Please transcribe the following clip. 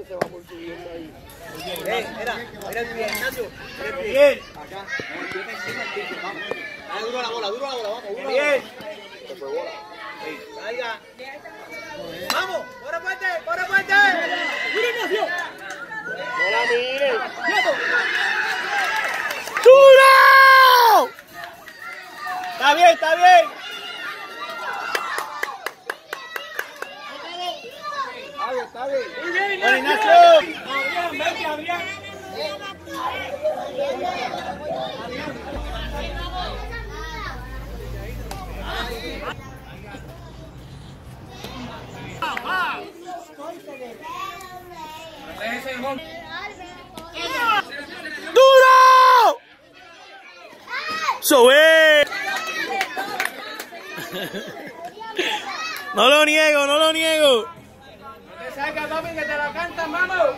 se va por subiendo ahí. Mira el pie, Ignacio. Bien. Acá. Dale duro a la bola, vamos. Bien. Se fue bola. Salga. Vamos, corre fuerte. ¡Mira, Ignacio! No la mires. ¡Duro! Está bien. Está bien. Muy bien, Ignacio. Adrián, vete, Adrián. ¡Duro! ¡Sube! No lo niego. No te salgas, papi, que te la cantan, vamos.